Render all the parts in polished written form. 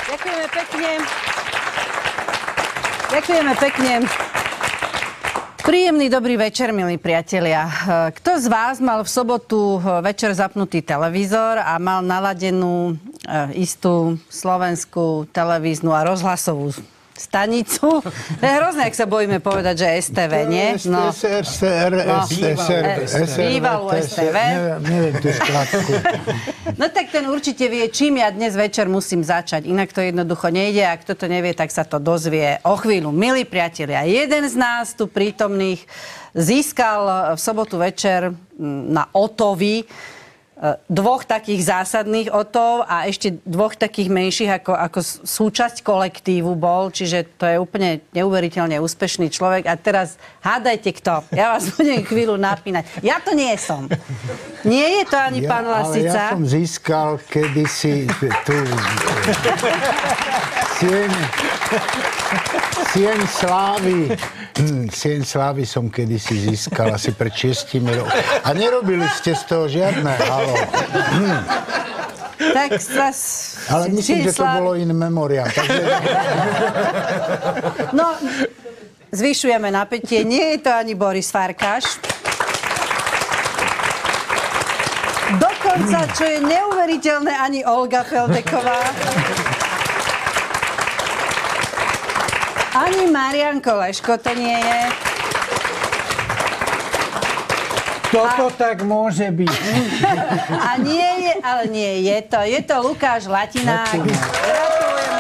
Ďakujeme pekne. Ďakujeme pekne. Príjemný dobrý večer, milí priatelia. Kto z vás mal v sobotu večer zapnutý televízor a mal naladenú istú slovenskú televíznu a rozhlasovú stanicu? To je hrozné, ak sa bojíme povedať, že STV, nie? No. Bývalú STV. Neviem tú skladku. No tak ten určite vie, čím ja dnes večer musím začať. Inak to jednoducho nejde. Ak kto to nevie, tak sa to dozvie o chvíľu. Milí priatelia, jeden z nás tu prítomných získal v sobotu večer na Otovi dvoch takých zásadných otov a ešte dvoch takých menších ako súčasť kolektívu bol, čiže to je úplne neuveriteľne úspešný človek. A teraz hádajte kto. Ja vás budem chvíľu napínať. Ja to nie som. Nie je to ani pán Lasica. Ale ja som získal kedysi tú Sieň slávy. Sieň slávy som kedysi získal asi pred 6 rokmi. A nerobili ste z toho žiadne halo. Tak ale myslím, že to bolo in memoriam. Takže... No, zvyšujeme napätie. Nie je to ani Boris Farkáš. Dokonca, čo je neuveriteľné, ani Olga Feldeková. Ani Marian Koleško to nie je. Toto tak môže byť. A nie je, ale nie je to. Je to Lukáš Latinák. Gratulujeme.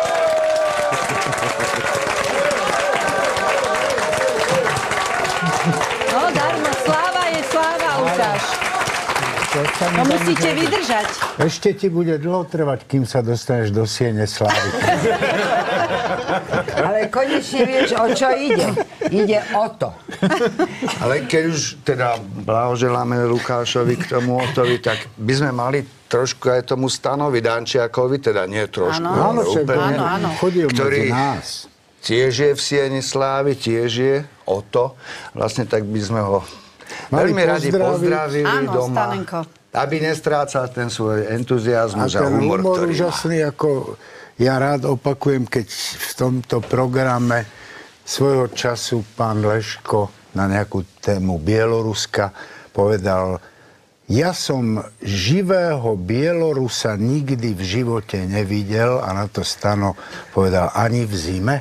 No, darmo. Sláva je sláva, Lukáš. No musíte vydržať. Ešte ti bude dlho trvať, kým sa dostaneš do siene slávy. Ale konečne vieš, o čo ide. Ide o to. Ale keď už teda blahoželáme Lukášovi k tomu Otovi, tak by sme mali trošku aj tomu Stanovi Dančiakovi, teda nie trošku, ale úplne, chodil ktorý medzi nás. Tiež je v sieni slávy, tiež je Oto. Vlastne tak by sme ho veľmi radi pozdravili doma. Stanenko. Aby nestrácal ten svoj entuziazmus a ten humor, ktorý úžasný, ako ja rád opakujem, keď v tomto programe svojho času pán Leško na nejakú tému Bieloruska povedal: ja som živého Bielorusa nikdy v živote nevidel, a na to Stano povedal: ani v zime.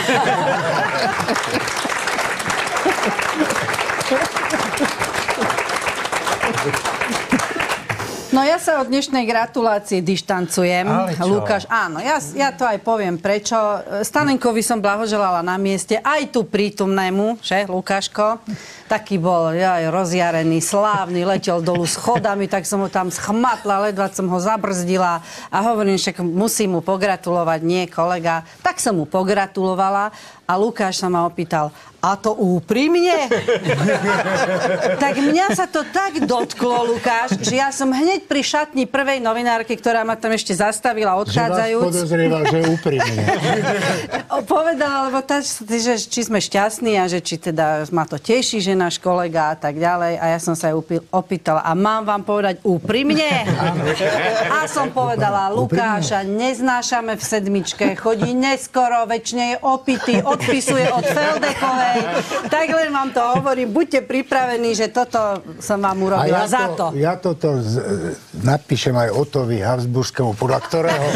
No ja sa od dnešnej gratulácie dištancujem. Lukáš, áno, ja to aj poviem prečo. Stanenkovi som blahoželala na mieste, aj tu prítomnému, že, Lukáško. Taký bol rozjarený, slávny, letel dolu schodami, tak som ho tam schmatla, ledva som ho zabrzdila a hovorím, že musím mu pogratulovať, nie kolega. Tak som mu pogratulovala a Lukáš sa ma opýtal: a to úprimne? Tak mňa sa to tak dotklo, Lukáš, že ja som hneď pri šatni prvej novinárky, ktorá ma tam ešte zastavila odchádzajúc. Že vás podozrieval, že úprimne. Povedala, lebo že či sme šťastní a že či teda ma to teší, že náš kolega a tak ďalej. A ja som sa aj opýtala: a mám vám povedať úprimne? A som povedala: Lukáša neznášame v sedmičke, chodí neskoro, väčšine je opitý, odpisuje od Feldekovej. Tak len vám to hovorím, buďte pripravení, že toto som vám urobila za to. Ja toto napíšem aj Otovi Habsburskému, podľa ktorého...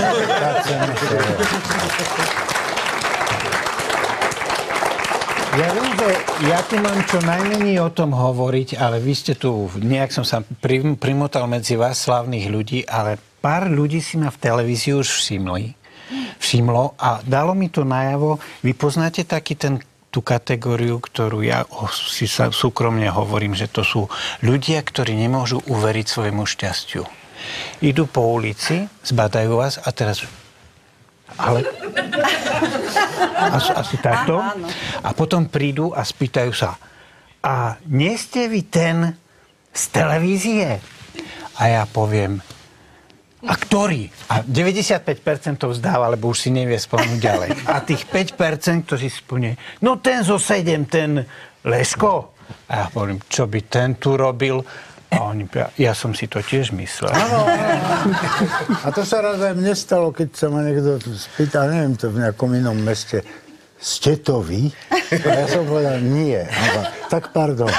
Ja viem, že ja tu mám čo najmenej o tom hovoriť, ale vy ste tu, nejak som sa primotal medzi vás, slávnych ľudí, ale pár ľudí si ma v televízii už všimlo a dalo mi to najavo. Vy poznáte tú kategóriu, ktorú ja si sa súkromne hovorím, že to sú ľudia, ktorí nemôžu uveriť svojmu šťastiu. Idú po ulici, zbadajú vás a teraz... Ale... Asi takto. A potom prídu a spýtajú sa: a nie ste vy ten z televízie? A ja poviem: a ktorý? A 95% to vzdáva, lebo už si nevie spomnúť ďalej. A tých 5%, ktorí si spomnie: no ten zo 7, ten Leško. A ja hovorím: čo by ten tu robil? A oni, ja som si to tiež myslel. Áno. A to sa raz aj mne stalo, keď sa ma niekto spýtal, neviem, to v nejakom inom meste, ste to vy? A ja som povedal, nie. Tak pardon.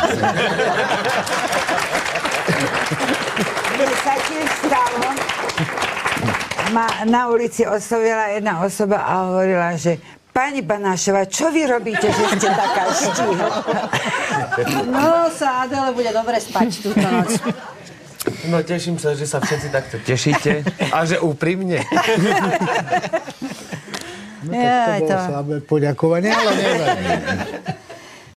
Mne sa tiež stalo, ma na ulici oslovila jedna osoba a hovorila, že pani Banášová, čo vy robíte, že ste taká štíhla? No, sa Adele bude dobre spať túto noc. No, teším sa, že sa všetci takto tešíte a že úprimne. No tak to bolo slabé poďakovanie, ale nevadí.